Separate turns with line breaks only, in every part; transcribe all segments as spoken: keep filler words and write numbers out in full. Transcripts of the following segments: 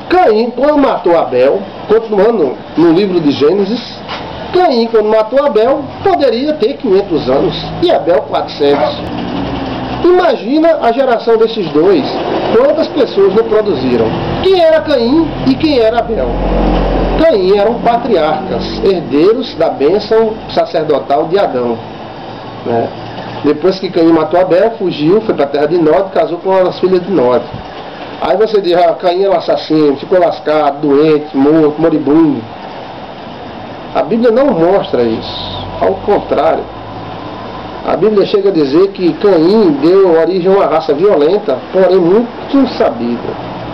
Caim, quando matou Abel, continuando no livro de Gênesis, Caim, quando matou Abel, poderia ter quinhentos anos e Abel quatrocentos. Imagina a geração desses dois, quantas pessoas não produziram. Quem era Caim e quem era Abel? Caim eram patriarcas, herdeiros da bênção sacerdotal de Adão, né? Depois que Caim matou Abel, fugiu, foi para a terra de Nod, casou com as filhas de Nod. Aí você diz, ah, Caim é um assassino, ficou lascado, doente, morto, moribundo. A Bíblia não mostra isso, ao contrário. A Bíblia chega a dizer que Caim deu origem a uma raça violenta, porém muito sabida.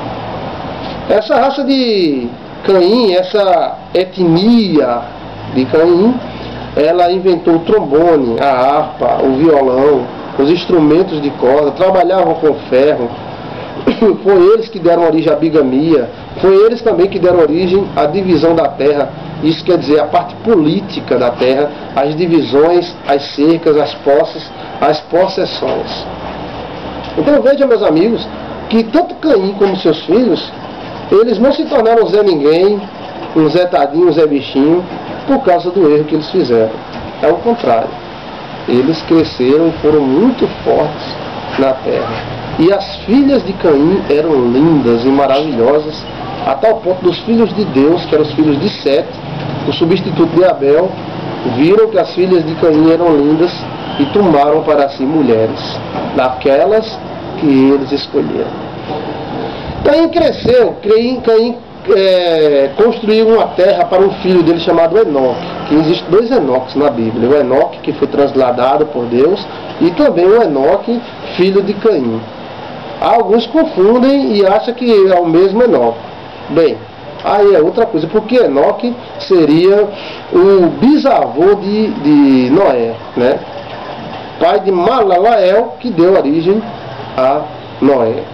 Essa raça de Caim, essa etnia de Caim, ela inventou o trombone, a harpa, o violão, os instrumentos de corda, trabalhavam com ferro. Foi eles que deram origem à bigamia, foi eles também que deram origem à divisão da terra. Isso quer dizer a parte política da terra, as divisões, as cercas, as posses, as possessões. Então veja, meus amigos, que tanto Caim como seus filhos, eles não se tornaram Zé Ninguém, um Zé Tadinho, um Zé Bichinho, por causa do erro que eles fizeram. É o contrário. Eles cresceram e foram muito fortes na terra. E as filhas de Caim eram lindas e maravilhosas, a tal ponto dos filhos de Deus, que eram os filhos de Sete, o substituto de Abel, viram que as filhas de Caim eram lindas e tomaram para si mulheres, daquelas que eles escolheram. Caim cresceu, Caim, Caim é, construiu uma terra para um filho dele chamado Enoque, que existem dois Enoques na Bíblia, o Enoque que foi transladado por Deus e também o Enoque, filho de Caim. Alguns confundem e acham que é o mesmo Enoque. Bem, aí é outra coisa, porque Enoque seria o bisavô de, de Noé, né? Pai de Malalael, que deu origem a Noé.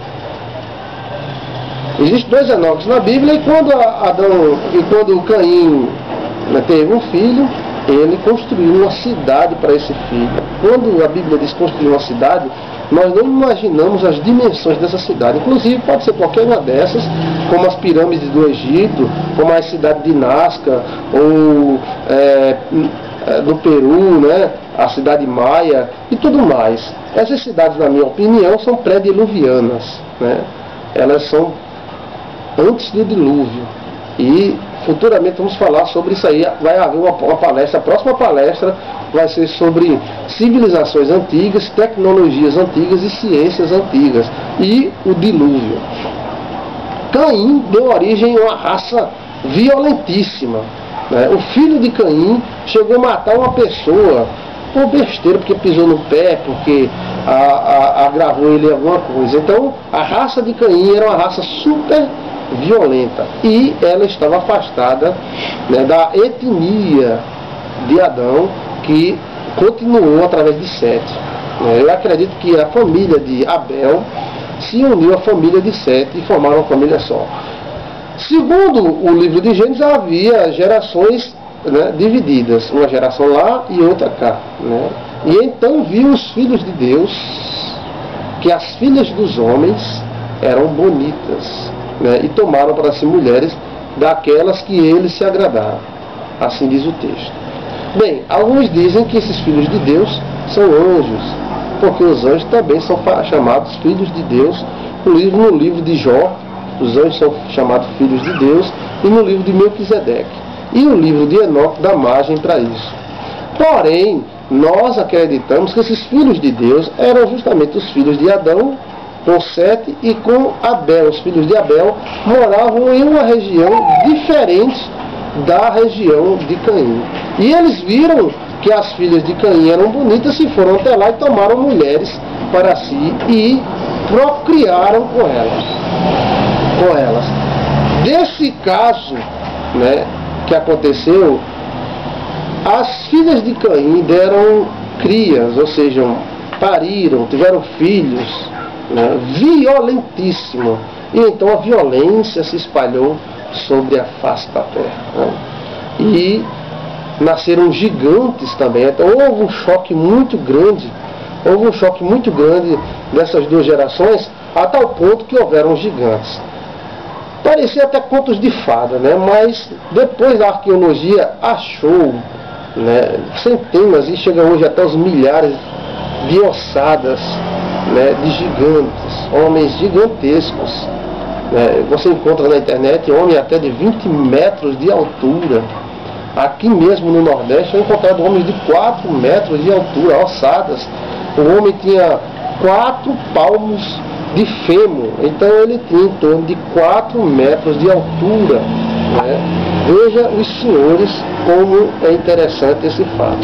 Existem dois Enoques na Bíblia, e quando Adão e quando Caim, né, teve um filho, ele construiu uma cidade para esse filho. Quando a Bíblia diz construir uma cidade, nós não imaginamos as dimensões dessa cidade. Inclusive pode ser qualquer uma dessas, como as pirâmides do Egito, como a cidade de Nazca, ou é, do Peru, né, a cidade maia e tudo mais. Essas cidades, na minha opinião, são pré-diluvianas, né? Elas são antes do dilúvio. E futuramente vamos falar sobre isso aí. Vai haver uma, uma palestra, a próxima palestra vai ser sobre civilizações antigas, tecnologias antigas e ciências antigas e o dilúvio. Caim deu origem a uma raça violentíssima, né? O filho de Caim chegou a matar uma pessoa por besteira, porque pisou no pé, porque a, a, agravou ele em alguma coisa. Então a raça de Caim era uma raça super violenta e ela estava afastada, né, da etnia de Adão, que continuou através de Sete. Eu acredito que a família de Abel se uniu à família de Sete e formaram uma família só. Segundo o livro de Gênesis, havia gerações, né, divididas, uma geração lá e outra cá, né? E então viu os filhos de Deus que as filhas dos homens eram bonitas, né, e tomaram para si mulheres daquelas que eles se agradaram. Assim diz o texto. Bem, alguns dizem que esses filhos de Deus são anjos, porque os anjos também são chamados filhos de Deus. No livro, no livro de Jó, os anjos são chamados filhos de Deus, e no livro de Melquisedeque. E o livro de Enoque dá margem para isso. Porém, nós acreditamos que esses filhos de Deus eram justamente os filhos de Adão, com Sete, e com Abel. Os filhos de Abel moravam em uma região diferente da região de Caim. E eles viram que as filhas de Caim eram bonitas e foram até lá e tomaram mulheres para si e procriaram com elas. Com elas. Desse caso, né, que aconteceu, as filhas de Caim deram crias, ou seja, pariram, tiveram filhos, né, violentíssimo. E então a violência se espalhou sobre a face da terra, né? E nasceram gigantes também. Então houve um choque muito grande, houve um choque muito grande dessas duas gerações, a tal ponto que houveram gigantes. Para parecia até contos de fada, né? Mas depois a arqueologia achou, né, centenas e chega hoje até os milhares de ossadas, né, de gigantes, homens gigantescos. Né? Você encontra na internet homens até de vinte metros de altura. Aqui mesmo no Nordeste eu encontrado homens de quatro metros de altura, ossadas. O homem tinha quatro palmos de fêmur, então ele tinha em torno de quatro metros de altura. Né? Veja os senhores como é interessante esse fato.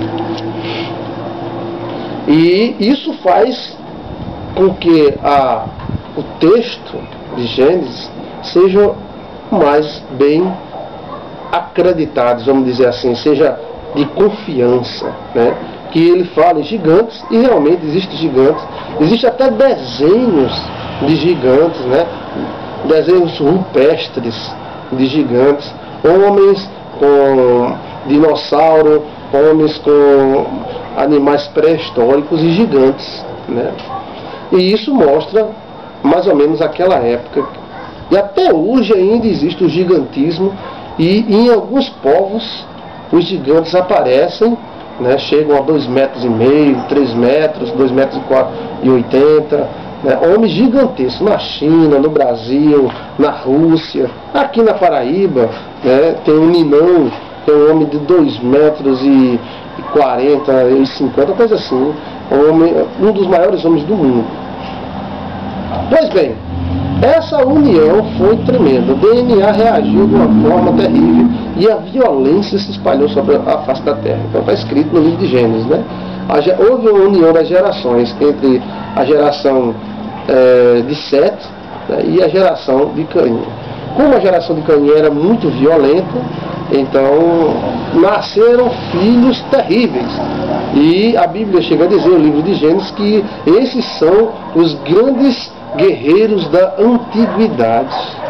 E isso faz com que a, o texto de Gênesis seja mais bem acreditados, vamos dizer assim, seja de confiança, né? Que ele fala em gigantes, e realmente existem gigantes, existem até desenhos de gigantes, né? Desenhos rupestres de gigantes, homens com dinossauro, homens com animais pré-históricos e gigantes, né? E isso mostra mais ou menos aquela época. E até hoje ainda existe o gigantismo, e em alguns povos os gigantes aparecem, né, chegam a dois metros e meio, três metros, dois metros e oitenta, né, homens gigantescos na China, no Brasil, na Rússia, aqui na Paraíba, né, tem um Ninão, tem um homem de dois metros e quarenta e cinquenta, coisa assim, um, homem, um dos maiores homens do mundo. Pois bem, essa união foi tremenda. O D N A reagiu de uma forma terrível e a violência se espalhou sobre a face da Terra. Então está escrito no livro de Gênesis, né? Houve uma união das gerações entre a geração é, de Sete, né, e a geração de Caim. Como a geração de Caim era muito violenta, então nasceram filhos terríveis. E a Bíblia chega a dizer, o livro de Gênesis, que esses são os grandes guerreiros da antiguidade.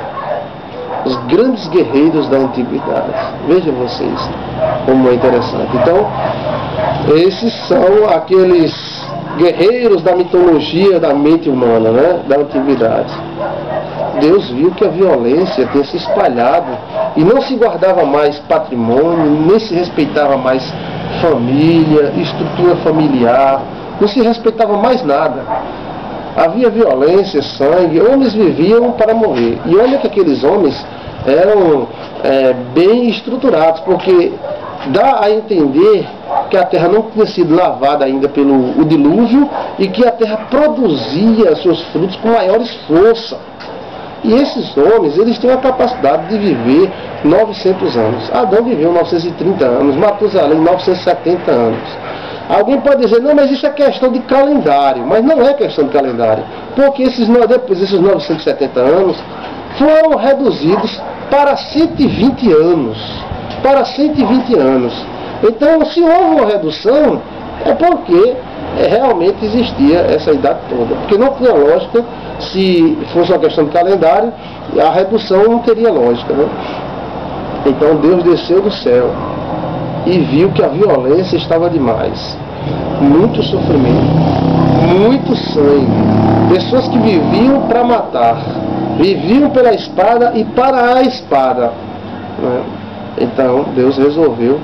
Os grandes guerreiros da antiguidade. Vejam vocês como é interessante. Então, esses são aqueles guerreiros da mitologia da mente humana, né? Da antiguidade. Deus viu que a violência tinha se espalhado e não se guardava mais patrimônio, nem se respeitava mais família, estrutura familiar, não se respeitava mais nada. Havia violência, sangue, homens viviam para morrer. E olha que aqueles homens eram é, bem estruturados, porque dá a entender que a terra não tinha sido lavada ainda pelo o dilúvio e que a terra produzia seus frutos com maior força. E esses homens, eles têm a capacidade de viver novecentos anos. Adão viveu novecentos e trinta anos, Matusalém novecentos e setenta anos. Alguém pode dizer, não, mas isso é questão de calendário. Mas não é questão de calendário. Porque esses, depois desses novecentos e setenta anos, foram reduzidos para cento e vinte anos. Para cento e vinte anos. Então, se houve uma redução, é porque realmente existia essa idade toda. Porque não tinha lógica, se fosse uma questão de calendário, a redução não teria lógica, né? Então Deus desceu do céu e viu que a violência estava demais. Muito sofrimento, muito sangue. Pessoas que viviam para matar, viviam pela espada e para a espada, né? Então Deus resolveu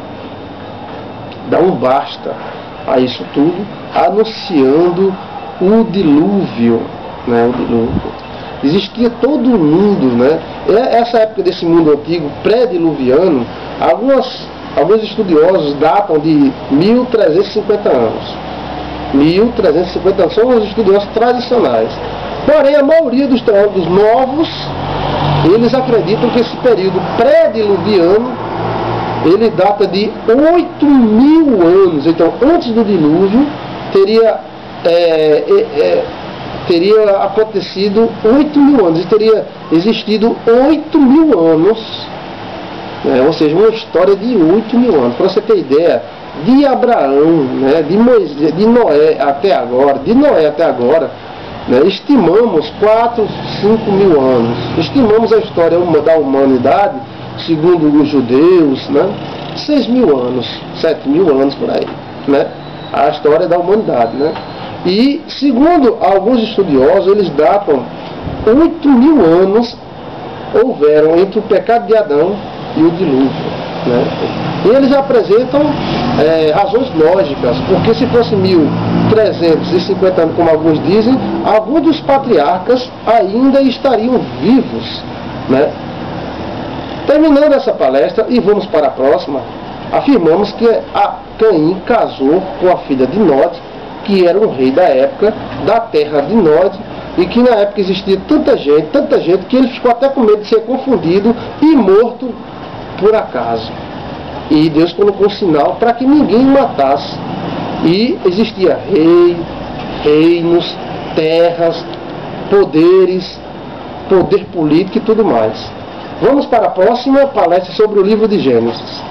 dar um basta a isso tudo, anunciando o dilúvio, né? O dilúvio. Existia todo o mundo, né? Essa época desse mundo antigo, pré-diluviano, algumas Alguns estudiosos datam de mil trezentos e cinquenta anos. mil trezentos e cinquenta anos são os estudiosos tradicionais. Porém, a maioria dos teólogos novos, eles acreditam que esse período pré-diluviano, ele data de oito mil anos. Então, antes do dilúvio, teria, é, é, é, teria acontecido oito mil anos. E teria existido oito mil anos. É, ou seja, uma história de oito mil anos. Para você ter ideia, de Abraão, né, de Moisés, de Noé até agora, de Noé até agora, né, estimamos quatro, cinco mil anos. Estimamos a história da humanidade, segundo os judeus, né, seis mil anos, sete mil anos por aí, né, a história da humanidade, né. E segundo alguns estudiosos, eles datam oito mil anos houveram entre o pecado de Adão e o dilúvio. Né? E eles apresentam é, razões lógicas, porque se fosse mil trezentos e cinquenta anos, como alguns dizem, alguns dos patriarcas ainda estariam vivos. Né? Terminando essa palestra, e vamos para a próxima, afirmamos que a Caim casou com a filha de Nod, que era um rei da época, da terra de Nod, e que na época existia tanta gente, tanta gente, que ele ficou até com medo de ser confundido e morto por acaso. E Deus colocou um sinal para que ninguém matasse. E existia rei, reinos, terras, poderes, poder político e tudo mais. Vamos para a próxima palestra sobre o livro de Gênesis.